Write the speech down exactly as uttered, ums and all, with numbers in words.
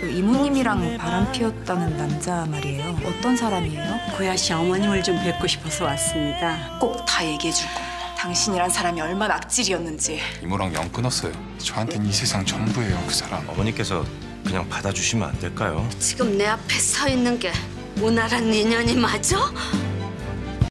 그 이모님이랑 바람 피웠다는 남자 말이에요. 어떤 사람이에요? 고야 씨 어머님을 좀 뵙고 싶어서 왔습니다. 꼭 다 얘기해 줄 거예요. 당신이란 사람이 얼마나 악질이었는지. 이모랑 영 끊었어요. 저한텐 이 세상 전부예요, 그 사람. 어머니께서 그냥 받아주시면 안 될까요? 지금 내 앞에 서 있는 게 오나란 인연이 맞아?